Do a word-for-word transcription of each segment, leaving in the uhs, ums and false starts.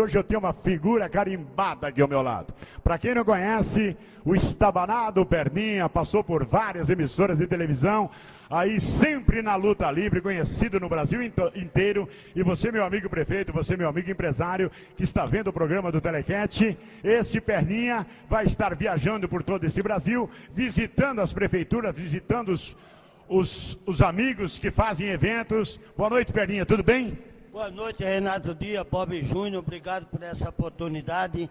hoje eu tenho uma figura carimbada aqui ao meu lado. Para quem não conhece, o estabanado Perninha passou por várias emissoras de televisão, aí sempre na luta livre, conhecido no Brasil inteiro. E você, meu amigo prefeito, você, meu amigo empresário, que está vendo o programa do Telecat, esse Perninha vai estar viajando por todo esse Brasil, visitando as prefeituras, visitando os, os, os amigos que fazem eventos. Boa noite, Perninha, tudo bem? Boa noite, Renato Dias, Bob Júnior, obrigado por essa oportunidade.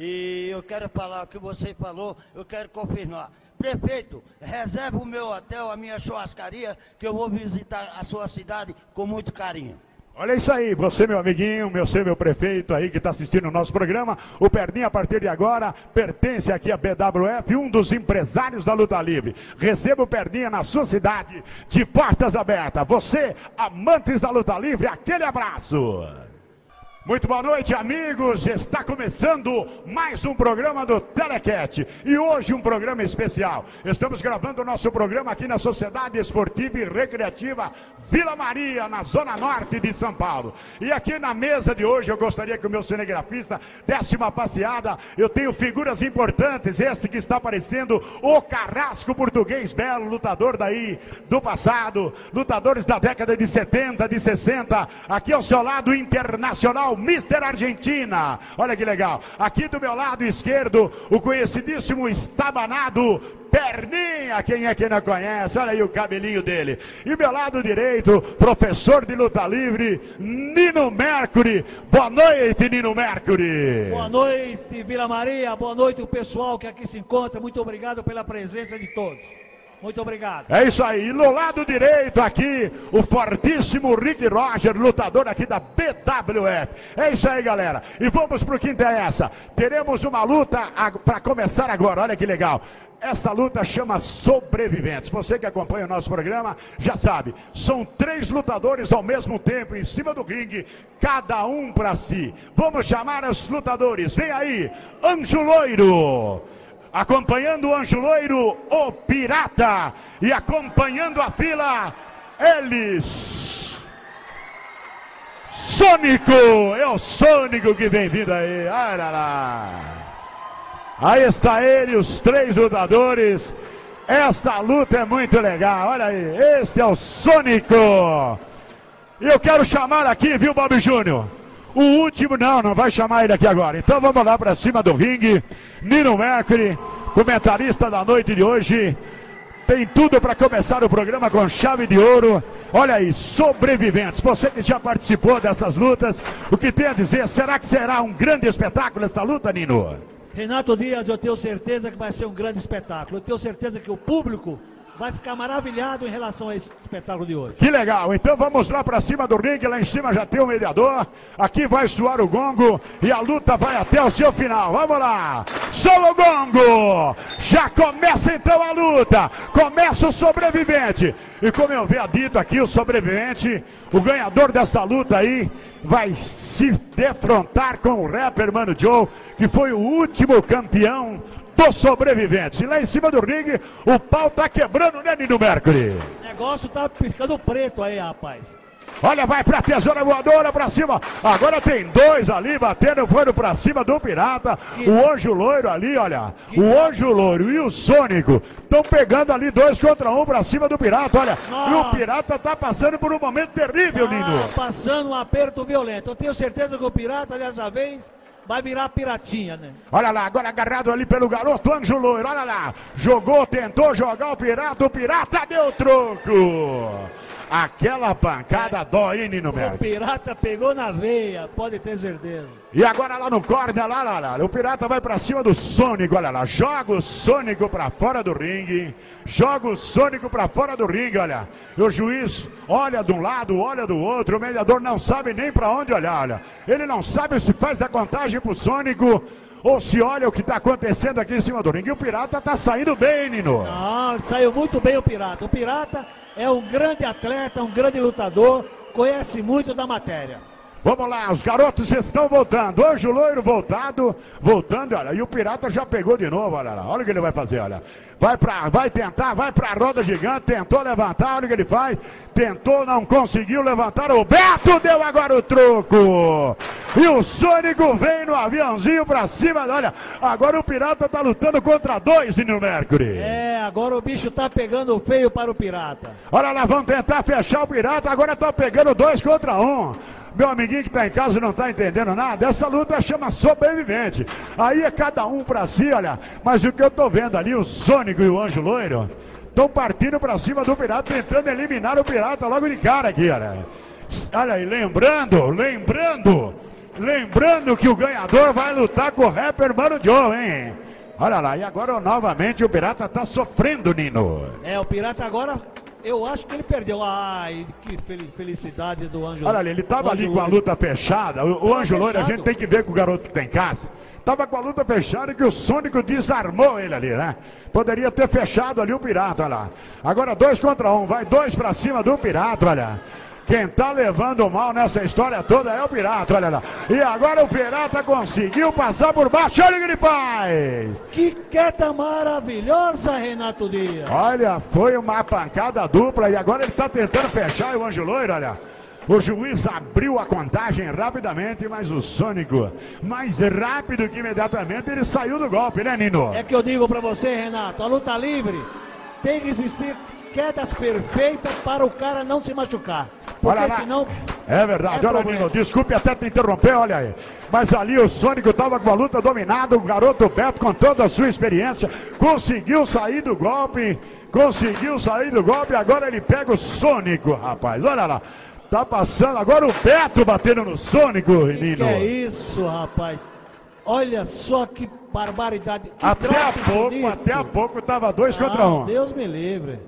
E eu quero falar o que você falou, eu quero confirmar. Prefeito, reserva o meu hotel, a minha churrascaria, que eu vou visitar a sua cidade com muito carinho. Olha isso aí, você, meu amiguinho, meu, seu, meu prefeito aí que está assistindo o nosso programa. O Perninha, a partir de agora, pertence aqui à B W F, um dos empresários da luta livre. Receba o Perninha na sua cidade, de portas abertas. Você, amantes da luta livre, aquele abraço. Muito boa noite, amigos. Está começando mais um programa do Telecat. E hoje um programa especial. Estamos gravando o nosso programa aqui na Sociedade Esportiva e Recreativa Vila Maria, na Zona Norte de São Paulo. E aqui na mesa de hoje eu gostaria que o meu cinegrafista desse uma passeada. Eu tenho figuras importantes. Esse que está aparecendo, o Carrasco Português Belo, lutador daí do passado. Lutadores da década de setenta, de sessenta. Aqui ao seu lado, internacional, mister Argentina, olha que legal. Aqui do meu lado esquerdo, o conhecidíssimo estabanado Perninha, quem é que não conhece? Olha aí o cabelinho dele. E meu lado direito, professor de luta livre, Nino Mercury. Boa noite, Nino Mercury. Boa noite, Vila Maria, boa noite o pessoal que aqui se encontra, muito obrigado pela presença de todos. Muito obrigado. É isso aí. E no lado direito aqui, o fortíssimo Rick Roger, lutador aqui da B W F. É isso aí, galera. E vamos pro que interessa. Teremos uma luta para começar agora. Olha que legal. Essa luta chama Sobreviventes. Você que acompanha o nosso programa já sabe. São três lutadores ao mesmo tempo em cima do ringue, cada um para si. Vamos chamar os lutadores. Vem aí, Anjo Loiro. Acompanhando o Anjo Loiro, o Pirata. E acompanhando a fila, eles. Sônico. É o Sônico que vem vindo aí. Ai, lá, lá. Aí está ele, os três lutadores. Esta luta é muito legal. Olha aí, este é o Sônico. E eu quero chamar aqui, viu, Bob Júnior? O último, não, não vai chamar ele aqui agora. Então vamos lá para cima do ringue. Nino Mercury, comentarista da noite de hoje. Tem tudo para começar o programa com chave de ouro. Olha aí, Sobreviventes. Você que já participou dessas lutas, o que tem a dizer? Será que será um grande espetáculo esta luta, Nino? Renato Dias, eu tenho certeza que vai ser um grande espetáculo. Eu tenho certeza que o público vai ficar maravilhado em relação a esse espetáculo de hoje. Que legal, então vamos lá para cima do ringue, lá em cima já tem o mediador, aqui vai soar o gongo e a luta vai até o seu final. Vamos lá, soa o gongo, já começa então a luta, começa o sobrevivente. E como eu havia dito aqui, o sobrevivente, o ganhador dessa luta aí, vai se defrontar com o rapper Mano Joe, que foi o último campeão dos sobreviventes. E lá em cima do ringue, o pau tá quebrando, né, Nino Mercury? O negócio tá ficando preto aí, rapaz. Olha, vai pra tesoura voadora pra cima. Agora tem dois ali batendo, foram pra cima do Pirata. Que o Anjo Loiro ali, olha. Que o Anjo Loiro e o Sônico estão pegando ali dois contra um pra cima do Pirata, olha. Nossa. E o Pirata tá passando por um momento terrível, tá Nino. Passando um aperto violento. Eu tenho certeza que o Pirata dessa vez vai virar piratinha, né? Olha lá, agora agarrado ali pelo garoto Anjo Loiro, olha lá. Jogou, tentou jogar o Pirata, o Pirata deu troco. Aquela pancada dói, hein, Nino Mercury? O Pirata pegou na veia, pode ter certeza. E agora lá no corner, lá, lá, lá, o Pirata vai pra cima do Sônico, olha lá. Joga o Sônico pra fora do ringue. Joga o Sônico pra fora do ringue, olha. E o juiz olha de um lado, olha do outro. O mediador não sabe nem pra onde olhar, olha. Ele não sabe se faz a contagem pro Sônico ou se olha o que tá acontecendo aqui em cima do ringue. E o Pirata tá saindo bem, Nino. Não, saiu muito bem o Pirata. O Pirata é um grande atleta, um grande lutador, conhece muito da matéria. Vamos lá, os garotos estão voltando. Anjo Loiro voltado, voltando, olha. E o Pirata já pegou de novo, olha lá. Olha o que ele vai fazer, olha. Vai pra, vai tentar, vai pra roda gigante, tentou levantar, olha o que ele faz. Tentou, não conseguiu levantar. O Beto deu agora o troco. E o Sônico vem no aviãozinho pra cima. Olha, agora o Pirata tá lutando contra dois, Nino Mercury. É, agora o bicho tá pegando feio para o Pirata. Olha lá, vamos tentar fechar o Pirata. Agora tá pegando dois contra um. Meu amiguinho que tá em casa não tá entendendo nada. Essa luta chama sobrevivente. Aí é cada um pra si, olha. Mas o que eu tô vendo ali, o Sônico e o Anjo Loiro estão partindo pra cima do Pirata, tentando eliminar o Pirata logo de cara aqui, olha. Olha aí, lembrando, lembrando, lembrando que o ganhador vai lutar com o rapper Mano Joe, hein? Olha lá, e agora novamente o Pirata tá sofrendo, Nino. É, o Pirata agora, eu acho que ele perdeu. Ai, que felicidade do Anjo. Olha ali, ele tava ali com a luta fechada. O, o Anjo Loiro, a gente tem que ver com o garoto que tem em casa. Tava com a luta fechada que o Sônico desarmou ele ali, né? Poderia ter fechado ali o Pirata, olha lá. Agora dois contra um, vai dois pra cima do Pirata, olha. Quem tá levando mal nessa história toda é o Pirata, olha lá. E agora o Pirata conseguiu passar por baixo, olha o que ele faz. Que queda maravilhosa, Renato Dias. Olha, foi uma pancada dupla e agora ele tá tentando fechar o Anjo Loiro, olha. O juiz abriu a contagem rapidamente, mas o Sônico, mais rápido que imediatamente, ele saiu do golpe, né, Nino? É que eu digo pra você, Renato, a luta livre tem que existir quedas perfeitas para o cara não se machucar. Porque olha senão... É verdade, é olha, problema. Nino, desculpe até te interromper, olha aí. Mas ali o Sônico estava com a luta dominada, o garoto Beto, com toda a sua experiência, conseguiu sair do golpe, conseguiu sair do golpe, agora ele pega o Sônico, rapaz, olha lá. Tá passando agora o Beto batendo no Sônico, Nino. Que é isso, rapaz? Olha só que barbaridade. Que até há pouco, bonito. até há pouco tava dois ah, contra um. Deus me livre.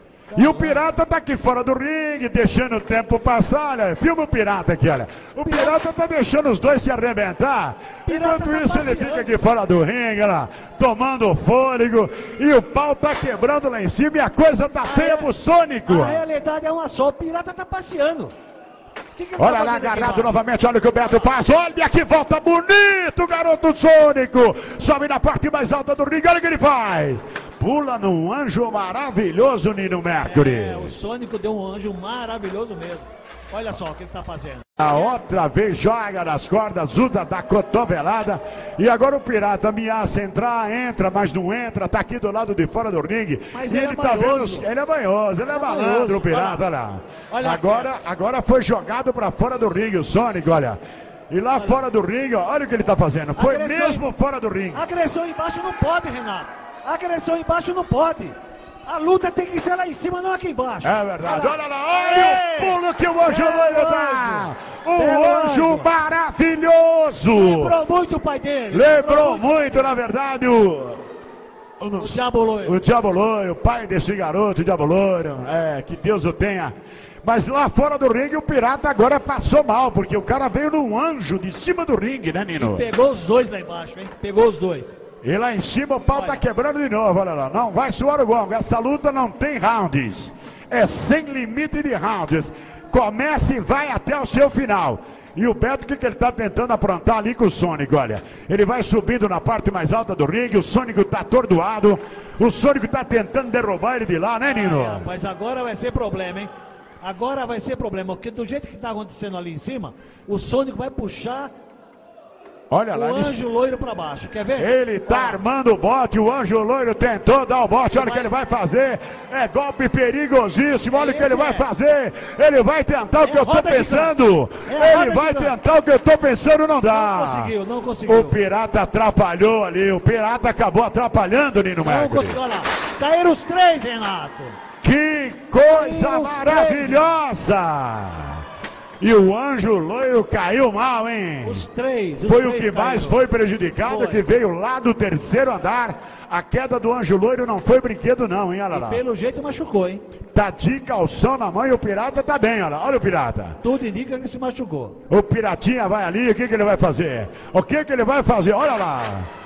E o Pirata tá aqui fora do ringue, deixando o tempo passar, olha. Filma o Pirata aqui, olha. O Pirata, Pirata tá deixando os dois se arrebentar. Pirata Enquanto tá isso passeando. Ele fica aqui fora do ringue, olha, tomando fôlego. E o pau tá quebrando lá em cima e a coisa tá a feia pro Sônico. A realidade é uma só, o Pirata tá passeando. Que que olha tá lá, agarrado novamente, olha o que o Beto faz. Olha que volta bonito, garoto Sônico. Sobe na parte mais alta do ringue, olha o que ele faz. Pula num anjo maravilhoso, Nino Mercury. É, o Sônico deu um anjo maravilhoso mesmo. Olha só o que ele tá fazendo. A outra vez joga nas cordas, usa da cotovelada. E agora o Pirata ameaça entrar, entra, mas não entra. Tá aqui do lado de fora do ringue. Mas e ele, ele é tá vendo. Ele é banhoso, ele é, é malandro, o Pirata, olha lá. Olha agora, agora foi jogado pra fora do ringue o Sônico, olha. E lá olha. Fora do ringue, ó, olha o que ele tá fazendo. Foi agressão, mesmo fora do ringue. Agressão embaixo não pode, Renato. Agressão embaixo não pode. A luta tem que ser lá em cima, não aqui embaixo. É verdade. Olha lá, olha o pulo que o Anjo Loiro dá. Um anjo maravilhoso. Lembrou muito o pai dele. Lembrou muito, na verdade, o... O, o Diabo Loiro. O Diabo Loiro, o pai desse garoto, o Diabo Loiro. É, que Deus o tenha. Mas lá fora do ringue o Pirata agora passou mal, porque o cara veio num anjo de cima do ringue, né, Nino? E pegou os dois lá embaixo, hein? Pegou os dois. E lá em cima o pau olha. Tá quebrando de novo, olha lá. Não vai suar o gongo. Essa luta não tem rounds. É sem limite de rounds. Começa e vai até o seu final. E o Beto, o que, que ele tá tentando aprontar ali com o Sônico, olha. Ele vai subindo na parte mais alta do ringue, o Sônico tá atordoado. O Sônico tá tentando derrubar ele de lá, né, Nino? Ah, é, mas agora vai ser problema, hein? Agora vai ser problema, porque do jeito que tá acontecendo ali em cima, o Sônico vai puxar... Olha lá, o Anjo Loiro pra baixo, quer ver? Ele tá olha. Armando o bote, o Anjo Loiro tentou dar o bote, olha o que ele vai fazer. É golpe perigosíssimo, olha o que ele vai é. fazer. Ele vai tentar o que é eu tô pensando. É ele vai gigante. tentar o que eu tô pensando, não dá. Não conseguiu, não conseguiu. O Pirata atrapalhou ali, o Pirata acabou atrapalhando, Nino Mercury. Não conseguiu, olha lá. Caíram os três, Renato. Que coisa maravilhosa. E o Anjo Loiro caiu mal, hein? Os três, os Foi três o que mais foi prejudicado, foi. Que veio lá do terceiro andar. A queda do Anjo Loiro não foi brinquedo não, hein? Olha lá. E pelo jeito machucou, hein? Tá de calção na mão e o Pirata tá bem, olha lá. Olha o Pirata. Tudo indica que se machucou. O Piratinha vai ali, o que que ele vai fazer? O que que ele vai fazer? Olha lá.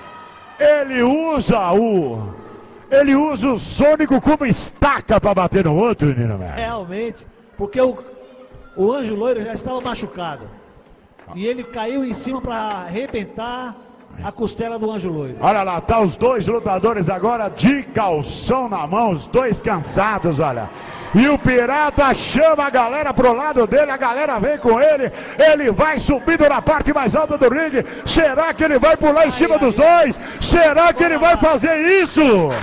Ele usa o... Ele usa o Sônico como estaca pra bater no outro, menino. Realmente, porque o... O Anjo Loiro já estava machucado. E ele caiu em cima para arrebentar a costela do Anjo Loiro. Olha lá, tá os dois lutadores agora de calção na mão, os dois cansados, olha. E o Pirata chama a galera pro lado dele, a galera vem com ele, ele vai subindo na parte mais alta do ringue. Será que ele vai pular em cima dos dois? Será que ele vai fazer isso?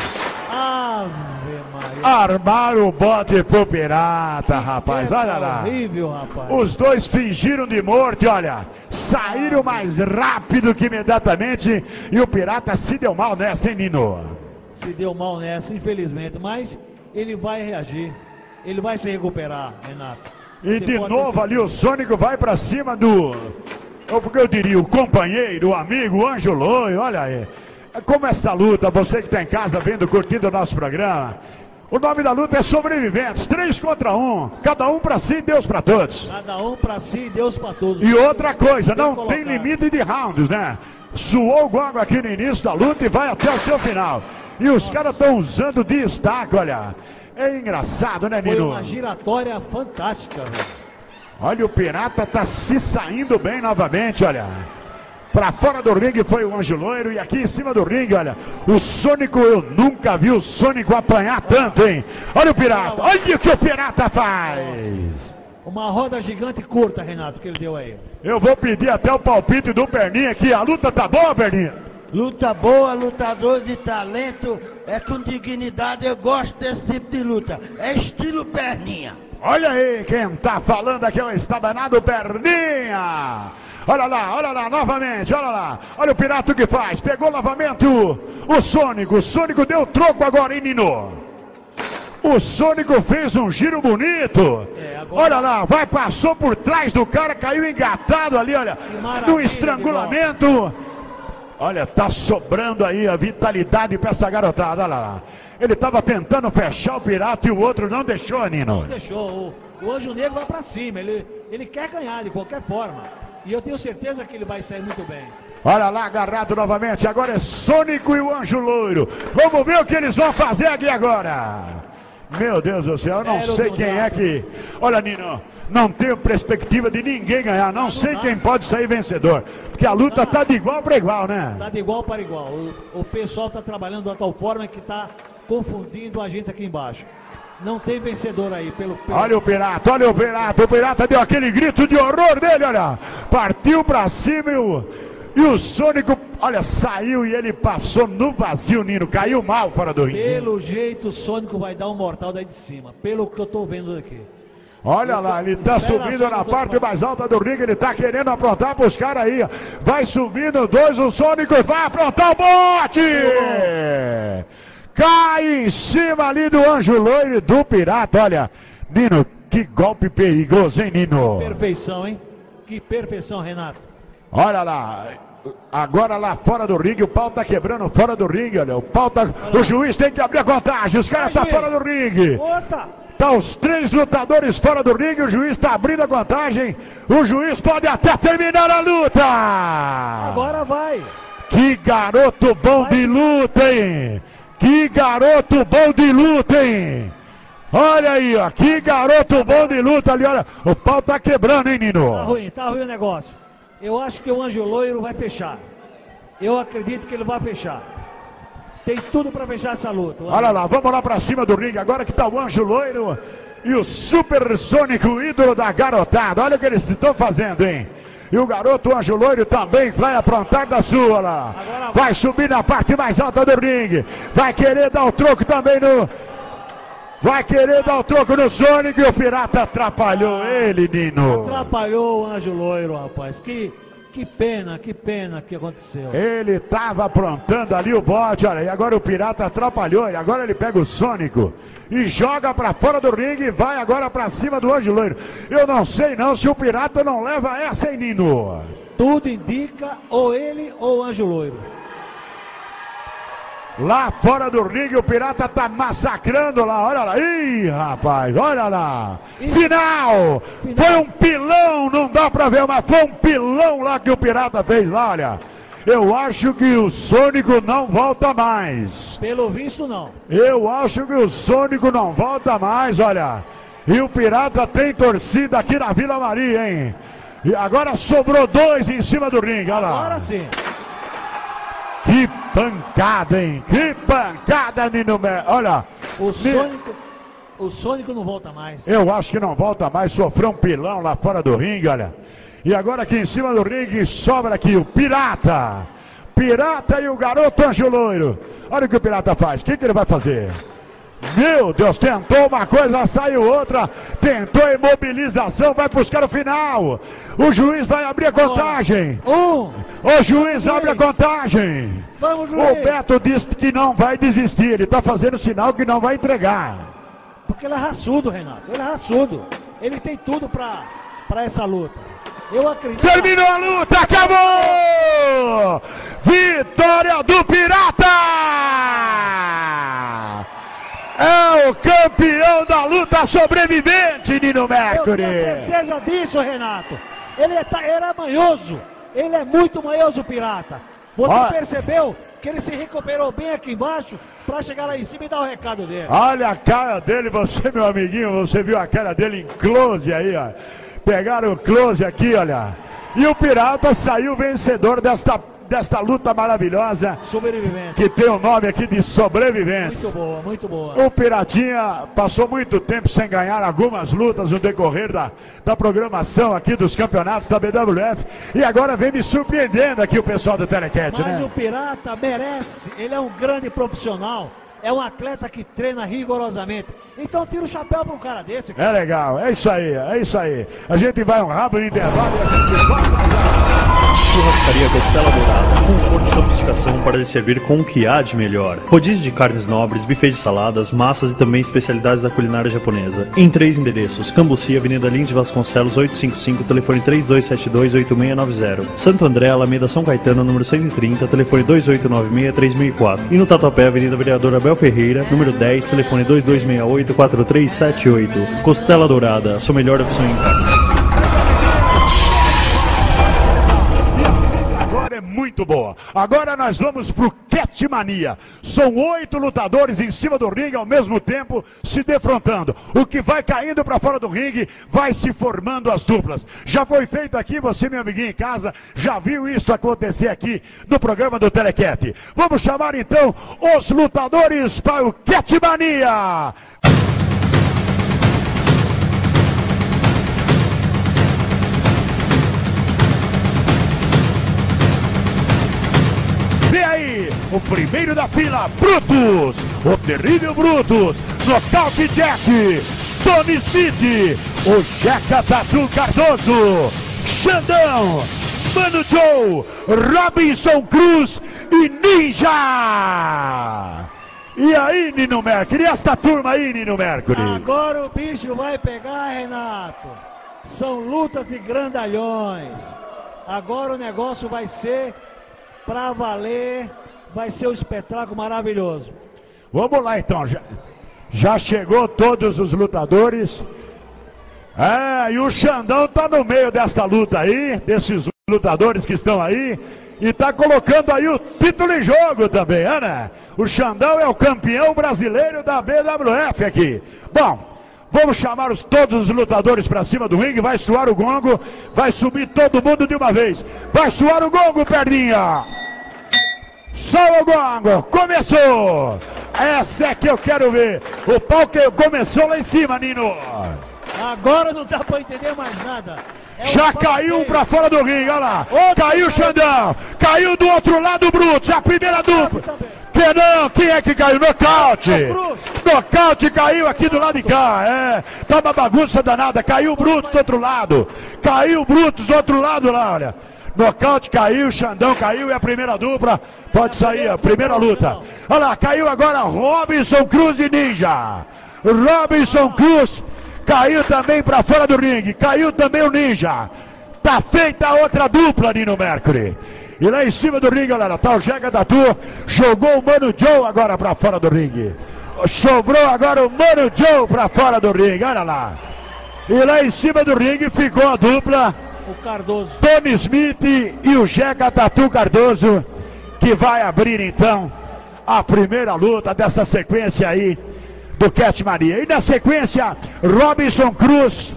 Ave Maria. Armaram o bote pro Pirata, rapaz, olha lá. Horrível, rapaz. Os dois fingiram de morte, olha. Saíram mais rápido que imediatamente. E o Pirata se deu mal nessa, hein, Nino? Se deu mal nessa, infelizmente, mas ele vai reagir. Ele vai se recuperar, Renato. E Você de novo ali o certeza. Sônico vai pra cima do... Ou porque eu diria, o companheiro, o amigo, o Anjo Loiro, olha aí. Como esta luta, você que está em casa vendo, curtindo o nosso programa. O nome da luta é Sobreviventes, três contra um, cada um pra si e Deus pra todos. Cada um pra si e Deus pra todos. E outra coisa, não Bem tem colocado. limite de rounds, né? Suou o gongo aqui no início da luta e vai até o seu final. E os caras estão usando de destaque, olha. É engraçado, né, Foi Nino? uma giratória fantástica, velho. Olha, o Pirata tá se saindo bem novamente, olha. Pra fora do ringue foi o Anjo Loiro e aqui em cima do ringue, olha. O Sônico, eu nunca vi o Sônico apanhar tanto, hein? Olha o Pirata, olha o que o Pirata faz. Uma roda gigante curta, Renato, que ele deu aí. Eu vou pedir até o palpite do Perninha aqui. A luta tá boa, Perninha? Luta boa, lutador de talento, é com dignidade, eu gosto desse tipo de luta. É estilo Perninha. Olha aí, quem tá falando aqui é o estabanado Perninha. Olha lá, olha lá, novamente, olha lá. Olha o Pirata que faz, pegou novamente o, o Sônico. O Sônico deu troco agora, hein, Nino? O Sônico fez um giro bonito. É, agora... Olha lá, vai, passou por trás do cara, caiu engatado ali, olha. No estrangulamento. Olha, tá sobrando aí a vitalidade pra essa garotada, olha lá. Ele tava tentando fechar o Pirata e o outro não deixou, Nino. Não deixou. O, o Anjo Negro vai pra cima. Ele, ele quer ganhar de qualquer forma. E eu tenho certeza que ele vai sair muito bem. Olha lá, agarrado novamente. Agora é Sônico e o Anjo Loiro. Vamos ver o que eles vão fazer aqui agora. Meu Deus do céu, eu não sei quem é que... Olha, Nino, não tenho perspectiva de ninguém ganhar. Não sei quem pode sair vencedor. Porque a luta tá de igual para igual, né? Tá de igual para igual. O, o pessoal tá trabalhando de tal forma que tá confundindo a gente aqui embaixo. Não tem vencedor aí pelo... pelo... Olha o Pirata, olha o Pirata. O Pirata deu aquele grito de horror dele, olha. Partiu pra cima e o, e o Sônico, olha, saiu e ele passou no vazio, Nino. Caiu mal fora do ringue. Pelo jeito o Sônico vai dar um mortal daí de cima. Pelo que eu tô vendo aqui. Olha Eu lá, tô... ele tá Espera subindo só na que eu tô parte falando. mais alta do ringue. Ele tá querendo aprontar pros caras aí. Vai subindo dois, o Sônico vai aprontar o bote. Cai em cima ali do Anjo Loiro e do Pirata, olha. Nino, que golpe perigoso, hein, Nino? Perfeição, hein? Que perfeição, Renato. Olha lá, agora lá fora do ringue, o pau tá quebrando fora do ringue, olha. O pau tá... O juiz tem que abrir a contagem, os caras tá fora do ringue. Outra! Tá os três lutadores fora do ringue, o juiz tá abrindo a contagem. O juiz pode até terminar a luta. Agora vai. Que garoto bom de luta, hein? Que garoto bom de luta, hein? Olha aí, ó, que garoto bom de luta ali, olha. O pau tá quebrando, hein, Nino? Tá ruim, tá ruim o negócio. Eu acho que o Anjo Loiro vai fechar. Eu acredito que ele vai fechar. Tem tudo pra fechar essa luta. Olha lá, vamos lá pra cima do ringue, agora que tá o Anjo Loiro e o Super Sônico, ídolo da garotada. Olha o que eles estão fazendo, hein? E o garoto Anjo Loiro também vai aprontar da sua lá. Vai subir na parte mais alta do ringue. Vai querer dar o troco também no... Vai querer dar o troco no Sônico e o Pirata atrapalhou ele, Nino. Atrapalhou o Anjo Loiro, rapaz. Que, que pena, que pena que aconteceu. Ele tava aprontando ali o bote, olha. E agora o Pirata atrapalhou. E agora ele pega o Sônico e joga pra fora do ringue e vai agora pra cima do Anjo Loiro. Eu não sei não se o Pirata não leva essa, hein, Nino? Tudo indica ou ele ou o Anjo Loiro. Lá fora do ringue o Pirata tá massacrando lá, olha lá. Ih, rapaz, olha lá. Final! Final. Foi um pilão, não dá pra ver, mas foi um pilão lá que o Pirata fez lá, olha. Eu acho que o Sônico não volta mais. Pelo visto, não. Eu acho que o Sônico não volta mais, olha. E o Pirata tem torcida aqui na Vila Maria, hein? E agora sobrou dois em cima do ringue, olha lá. Agora sim. Que pancada, hein? Que pancada, Nino. Olha. O Sônico, O Sônico não volta mais. Eu acho que não volta mais, sofreu um pilão lá fora do ringue, olha. E agora aqui em cima do ringue sobra aqui o Pirata. Pirata e o garoto Anjo Loiro. Olha o que o Pirata faz, o que, que ele vai fazer? Meu Deus, tentou uma coisa, saiu outra. Tentou imobilização, vai buscar o final. O juiz vai abrir a contagem. Um. O juiz abre a contagem. Vamos, juiz. O Beto disse que não vai desistir, ele está fazendo sinal que não vai entregar. Porque ele é raçudo, Renato, ele é raçudo. Ele tem tudo pra, pra essa luta. Eu acredito... Terminou a luta, acabou! Vitória do Pirata! É o campeão da luta sobrevivente, Nino Mercury. Eu tenho certeza disso, Renato. Ele é, ele é manhoso. Ele é muito manhoso, Pirata. Você Olha, percebeu que ele se recuperou bem aqui embaixo para chegar lá em cima e dar o recado dele. Olha a cara dele, você, meu amiguinho. Você viu a cara dele em close aí, ó. Pegaram o close aqui, olha. E o Pirata saiu vencedor desta... desta luta maravilhosa, sobrevivente, que tem o nome aqui de Sobreviventes. Muito boa, muito boa. O Piratinha passou muito tempo sem ganhar algumas lutas no decorrer da, da programação aqui dos campeonatos da B W F, e agora vem me surpreendendo aqui o pessoal do Telecat, Mas né? o Pirata merece, ele é um grande profissional. É um atleta que treina rigorosamente. Então tira o chapéu para um cara desse, cara. É legal, é isso aí, é isso aí. A gente vai um rápido intervalo e a gente volta. Churrascaria Costela Dourada, conforto e sofisticação para lhe servir com o que há de melhor. Rodízio de carnes nobres, buffet de saladas, massas e também especialidades da culinária japonesa. Em três endereços: Cambuci, Avenida Lins de Vasconcelos oitocentos e cinquenta e cinco, telefone três dois sete dois, oito seis nove zero. Santo André, Alameda São Caetano, número cento e trinta, telefone dois oito nove seis, três mil e quatro. E no Tatuapé, Avenida Vereador Abel Ferreira, número dez, telefone dois dois seis oito, quatro três sete oito. Costela Dourada, sua melhor opção em carnes. Agora é muito boa. Agora nós vamos pro Cat Mania. São oito lutadores em cima do ringue ao mesmo tempo se defrontando. O que vai caindo para fora do ringue vai se formando as duplas. Já foi feito aqui, você, meu amiguinho em casa, já viu isso acontecer aqui no programa do Telecat. Vamos chamar então os lutadores para o Cat Mania. Vem aí, o primeiro da fila, Brutus, o terrível Brutus, Nocaute Jack, Tony Smith, o Jeca Tatu Cardoso, Xandão, Mano Joe, Robinson Cruz e Ninja. E aí, Nino Mercury, e esta turma aí, Nino Mercury? Agora o bicho vai pegar, Renato. São lutas de grandalhões. Agora o negócio vai ser... pra valer, vai ser um espetáculo maravilhoso. Vamos lá então, já, já chegou todos os lutadores. É, e o Xandão tá no meio desta luta aí, desses lutadores que estão aí, e tá colocando aí o título em jogo também, é, né? O Xandão é o campeão brasileiro da B W F aqui. Bom, vamos chamar os, todos os lutadores para cima do ringue, vai soar o gongo, vai subir todo mundo de uma vez. Vai soar o gongo, Perninha! Só o gongo, começou! Essa é que eu quero ver. O pau que começou lá em cima, Nino. Agora não dá para entender mais nada. É Já caiu um pra fora do ringue, olha lá. Outro caiu o Xandão, caiu do outro lado o Brutus, a primeira dupla. Que não, quem é que caiu? Nocaute! Nocaute caiu aqui do lado de cá, é. Tá uma bagunça danada, caiu o Brutus do outro lado. Caiu o Brutus do outro lado lá, olha. Nocaute caiu, Xandão caiu e a primeira dupla pode sair, a primeira luta. Olha lá, caiu agora Robinson Cruz e Ninja. Robinson Cruz caiu também pra fora do ringue, caiu também o Ninja. Tá feita a outra dupla, Nino Mercury. E lá em cima do ringue, olha lá, tá o Jeca Tatu, jogou o Mano Joe agora pra fora do ringue. Sobrou agora o Mano Joe pra fora do ringue, olha lá. E lá em cima do ringue ficou a dupla, o Cardoso, Tony Smith e o Jeca Tatu Cardoso, que vai abrir então a primeira luta dessa sequência aí do Cat Mania. E na sequência, Robinson Cruz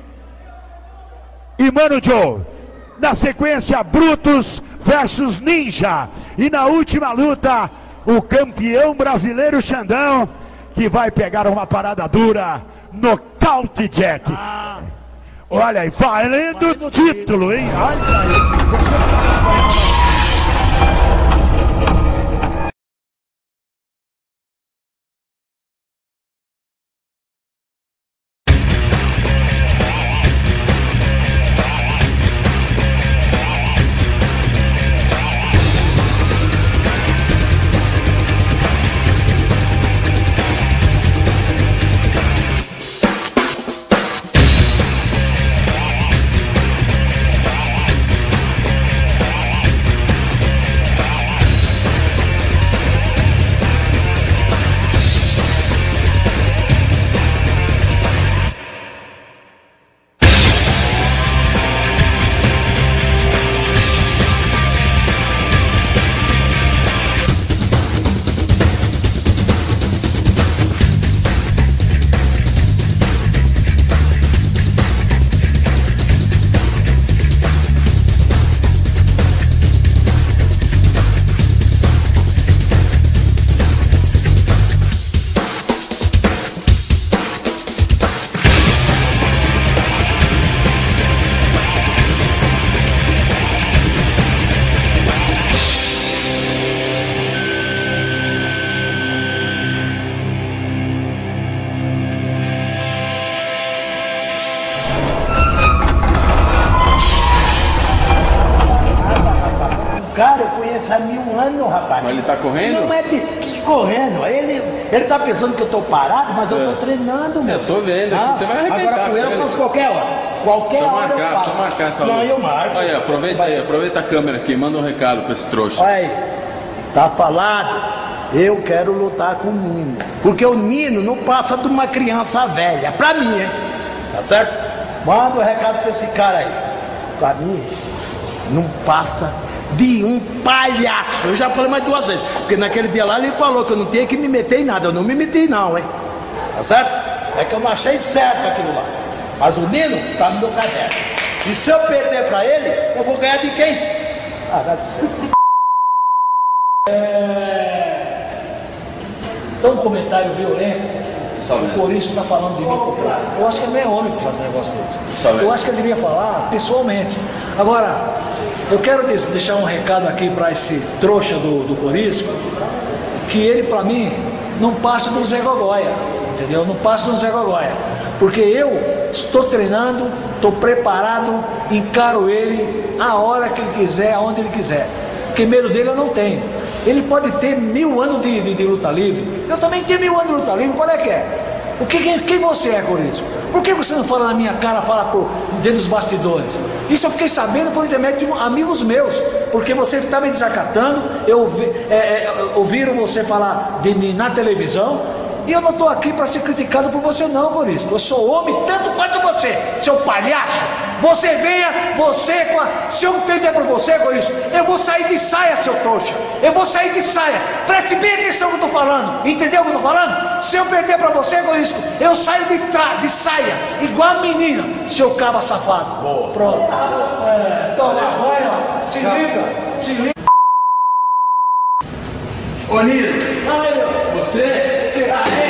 e Mano Joe. Na sequência, Brutus versus Ninja. E na última luta, o campeão brasileiro Xandão, que vai pegar uma parada dura. Nocaute, Jack. Ah, Olha aí, valendo Valendo o título, hein? Olha isso. Cara, eu conheço há mil anos, rapaz. Mas ele tá correndo? Não é de que correndo. Ele, ele tá pensando que eu tô parado, mas eu tô É. treinando, meu. Eu tô vendo aqui, você vai arrebentar, Agora com ele tá eu faço vendo? qualquer hora. Qualquer Precisa hora eu marcar, faço. precisa marcar essa Não, luta. eu marco. Aí, aproveita aí, aproveita a câmera aqui, manda um recado pra esse trouxa. Olha aí, tá falado? Eu quero lutar com o Nino. Porque o Nino não passa de uma criança velha. Pra mim, hein? Tá certo? Manda um recado pra esse cara aí. Pra mim, não passa de um palhaço. Eu já falei mais duas vezes. Porque naquele dia lá ele falou que eu não tinha que me meter em nada. Eu não me meti não, hein? Tá certo? É que eu não achei certo aquilo lá. Mas o Nino tá no meu caderno. E se eu perder pra ele, eu vou ganhar de quem? Ah, vai... Então um comentário violento. O Corinthians está falando de mim por trás. Eu acho que ele não é homem para fazer um negócio desse. Eu acho que ele devia falar pessoalmente. Agora, eu quero deixar um recado aqui para esse trouxa do, do Corisco, que ele, para mim, não passa do Zé Gogóia, entendeu? Não passa do Zé Gogóia. Porque eu estou treinando, estou preparado, encaro ele a hora que ele quiser, aonde ele quiser. Porque medo dele eu não tenho. Ele pode ter mil anos de, de, de luta livre. Eu também tenho mil anos de luta livre. Qual é que é? O que, quem, quem você é, Corisco? Por que você não fala na minha cara, fala por dentro dos bastidores? Isso eu fiquei sabendo por intermédio de amigos meus. Porque você está me desacatando. Eu ouvi, é, é, ouviram você falar de mim na televisão. E eu não estou aqui para ser criticado por você não, Corisco. Eu sou homem tanto quanto você, seu palhaço. Você venha, você com a... Se eu perder para você, Corisco, eu vou sair de saia, seu trouxa. Eu vou sair de saia. Preste bem atenção no que eu estou falando. Entendeu o que eu estou falando? Se eu perder para você, Corisco, eu saio de, tra... de saia, igual a menina, seu caba safado. Boa. Pronto. É, toma, vai lá. Se liga, se liga. Ô Nino, Ai, meu. você... Aê!